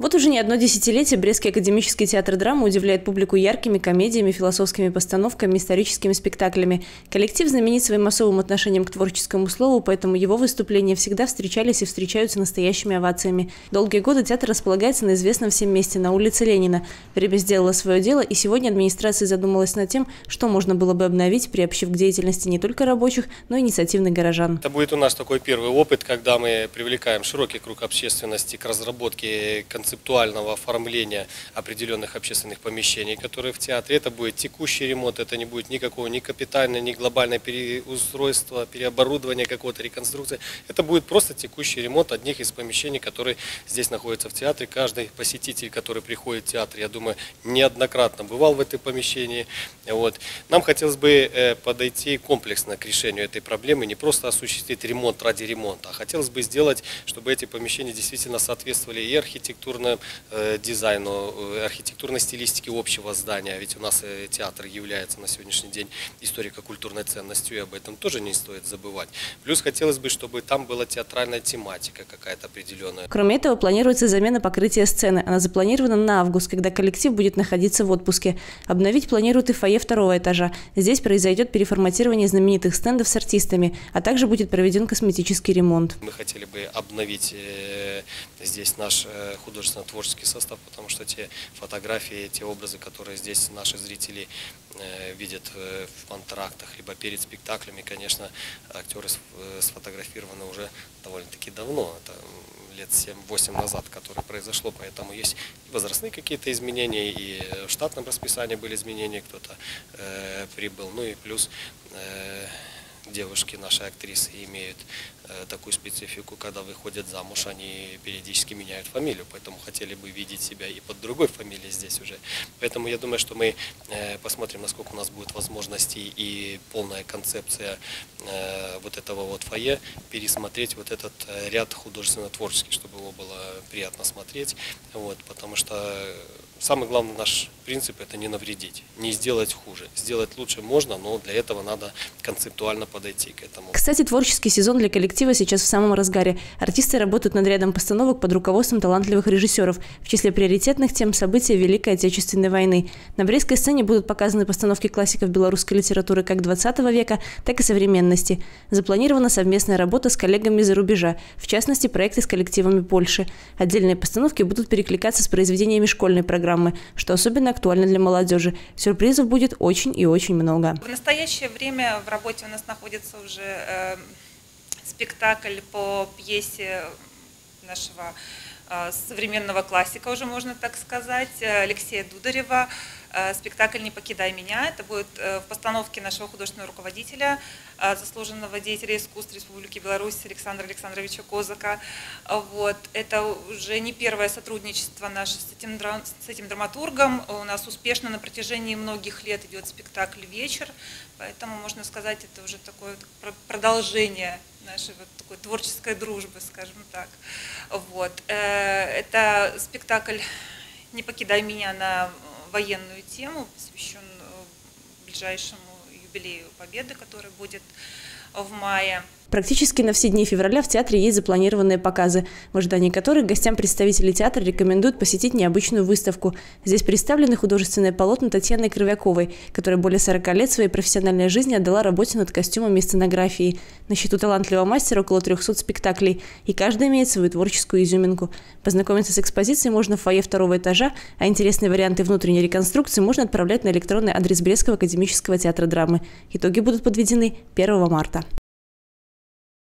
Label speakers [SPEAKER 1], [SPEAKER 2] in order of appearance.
[SPEAKER 1] Вот уже не одно десятилетие Брестский академический театр драмы удивляет публику яркими комедиями, философскими постановками, историческими спектаклями. Коллектив знаменит своим особым отношением к творческому слову, поэтому его выступления всегда встречались и встречаются настоящими овациями. Долгие годы театр располагается на известном всем месте, на улице Ленина. Время сделало свое дело, и сегодня администрация задумалась над тем, что можно было бы обновить, приобщив к деятельности не только рабочих, но и инициативных горожан.
[SPEAKER 2] Это будет у нас такой первый опыт, когда мы привлекаем широкий круг общественности к разработке концептуального оформления определенных общественных помещений, которые в театре. Это будет текущий ремонт, это не будет никакого ни капитального, ни глобального переустройства, переоборудования какого-то, реконструкции. Это будет просто текущий ремонт одних из помещений, которые здесь находятся в театре. Каждый посетитель, который приходит в театр, я думаю, неоднократно бывал в этом помещении. Вот. Нам хотелось бы подойти комплексно к решению этой проблемы, не просто осуществить ремонт ради ремонта, а хотелось бы сделать, чтобы эти помещения действительно соответствовали и архитектурному дизайну, архитектурной стилистике общего здания. Ведь у нас театр является на сегодняшний день историко-культурной ценностью, и об этом тоже не стоит забывать. Плюс хотелось бы, чтобы там была театральная тематика какая-то определенная.
[SPEAKER 1] Кроме этого, планируется замена покрытия сцены. Она запланирована на август, когда коллектив будет находиться в отпуске. Обновить планируют и фойе второго этажа. Здесь произойдет переформатирование знаменитых стендов с артистами, а также будет проведен косметический ремонт.
[SPEAKER 2] Мы хотели бы обновить здесь наш художественно-творческий состав, потому что те фотографии, те образы, которые здесь наши зрители видят в антрактах, либо перед спектаклями, конечно, актеры сфотографированы уже довольно-таки давно, это лет 7-8 назад, которое произошло, поэтому есть возрастные какие-то изменения, и в штатном расписании были изменения, кто-то прибыл, ну и плюс девушки, наши актрисы, имеют такую специфику, когда выходят замуж, они периодически меняют фамилию, поэтому хотели бы видеть себя и под другой фамилией здесь уже. Поэтому я думаю, что мы посмотрим, насколько у нас будет возможностей и полная концепция вот этого вот фойе, пересмотреть вот этот ряд художественно-творческих, чтобы его было приятно смотреть, вот, потому что самый главный наш принцип – это не навредить, не сделать хуже. Сделать лучше можно, но для этого надо концептуально подойти к этому.
[SPEAKER 1] Кстати, творческий сезон для коллектива сейчас в самом разгаре. Артисты работают над рядом постановок под руководством талантливых режиссеров. В числе приоритетных тем события Великой Отечественной войны. На Брестской сцене будут показаны постановки классиков белорусской литературы как XX века, так и современности. Запланирована совместная работа с коллегами из-за рубежа, в частности, проекты с коллективами Польши. Отдельные постановки будут перекликаться с произведениями школьной программы, что особенно актуально для молодежи. Сюрпризов будет очень и очень много.
[SPEAKER 3] В настоящее время в работе у нас находится уже спектакль по пьесе нашего современного классика, уже можно так сказать, Алексея Дударева. Спектакль «Не покидай меня». Это будет в постановке нашего художественного руководителя, заслуженного деятеля искусств Республики Беларусь Александра Александровича Козака. Вот. Это уже не первое сотрудничество наше с этим драматургом. У нас успешно на протяжении многих лет идет спектакль «Вечер», поэтому, можно сказать, это уже такое продолжение нашей вот такой творческой дружбы, скажем так. Вот. Это спектакль «Не покидай меня» на военную тему, посвящен ближайшему юбилею Победы, который будет в мае.
[SPEAKER 1] Практически на все дни февраля в театре есть запланированные показы, в ожидании которых гостям представителей театра рекомендуют посетить необычную выставку. Здесь представлены художественные полотна Татьяны Кровяковой, которая более 40 лет своей профессиональной жизни отдала работе над костюмами и сценографией. На счету талантливого мастера около 300 спектаклей, и каждый имеет свою творческую изюминку. Познакомиться с экспозицией можно в фойе второго этажа, а интересные варианты внутренней реконструкции можно отправлять на электронный адрес Брестского академического театра драмы. Итоги будут подведены 1 марта.